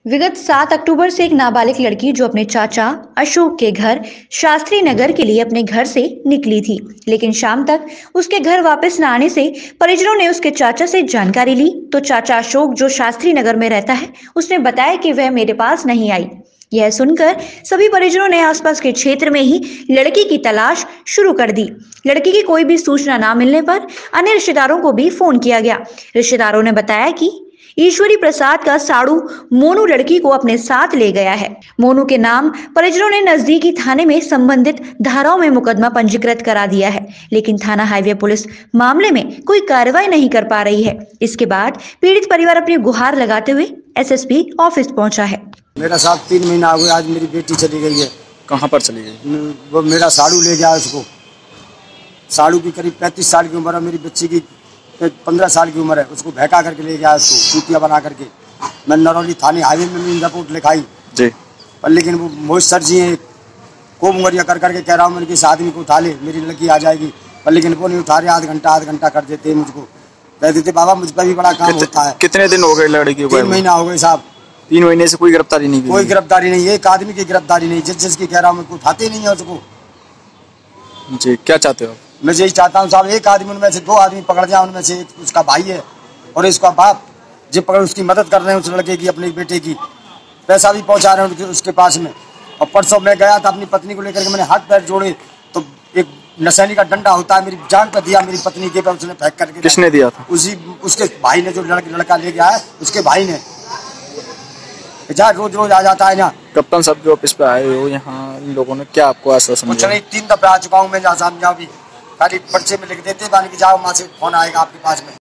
विगत 7 अक्टूबर से एक नाबालिग लड़की जो अपने चाचा अशोक के घर शास्त्री नगर के लिए अपने घर से निकली थी, लेकिन शाम तक उसके घर वापस न आने से परिजनों ने उसके चाचा से जानकारी ली तो चाचा अशोक जो शास्त्री नगर में रहता है उसने बताया कि वह मेरे पास नहीं आई। यह सुनकर सभी परिजनों ने आसपास के क्षेत्र में ही लड़की की तलाश शुरू कर दी। लड़की की कोई भी सूचना न मिलने पर अन्य रिश्तेदारों को भी फोन किया गया। रिश्तेदारों ने बताया कि ईश्वरी प्रसाद का साड़ू मोनू लड़की को अपने साथ ले गया है। मोनू के नाम परिजनों ने नजदीकी थाने में संबंधित धाराओं में मुकदमा पंजीकृत करा दिया है, लेकिन थाना हाईवे पुलिस मामले में कोई कार्रवाई नहीं कर पा रही है। इसके बाद पीड़ित परिवार अपनी गुहार लगाते हुए एसएसपी ऑफिस पहुंचा है। मेरा साथ 3 महीना हो गया, आज मेरी बेटी चली गई है। कहाँ पर चली गई? वो मेरा साड़ू ले गया उसको। साड़ू की करीब 35 साल की उम्र है, मेरी बच्ची की 15 साल की उम्र है। उसको बहका करके ले गया, उसको चूतिया बना करके। मैं नरौली थाने हाईवे में भी रिपोर्ट लिखाई जी, पर लेकिन वो मोहित सर जी हैं, को मुंगरिया कर करके कह रहा हूँ मैंने इस आदमी को उठा ले, मेरी लड़की आ जाएगी, पर लेकिन वो नहीं उठा रहे। आध घंटा कर देते मुझको, कह देते बाबा मुझ पर भी बड़ा काम होता है। कितने दिन हो गए लड़की को? 3 महीना हो गए साहब। 3 महीने से कोई गिरफ्तारी नहीं? कोई गिरफ्तारी नहीं, एक आदमी की गिरफ्तारी नहीं। जिसकी कह रहा हूँ मुझको उठाते नहीं है उसको। जी, क्या चाहते हो? मैं यही चाहता हूँ साहब, एक आदमी उनमें से 2 आदमी पकड़ जाए, उनमें से एक उसका भाई है और इसका बाप, जो पकड़ उसकी मदद कर रहे हैं, उस लड़के की, अपने बेटे की। पैसा भी पहुंचा रहे हैं उसके पास में। और परसों मैं गया था अपनी पत्नी को लेकर के, मैंने हाथ पैर जोड़े तो एक नशैनी का डंडा होता है मेरी जान पर दिया, मेरी पत्नी के पे उसने फेंक करके। किसने दिया था? उसके भाई ने, जो लड़का ले गया है उसके भाई ने। जहाँ रोज आ जाता है यहाँ। कप्तान साहब के ऑफिस पे आए हो, यहाँ इन लोगों ने क्या आपको आश्वासन दिया? कुछ नहीं, 3 दफे आ चुका हूँ मैं, जहाँ भी खाली पर्चे में लिख देते बानी कि जाओ वहाँ से फोन आएगा आपके पास में।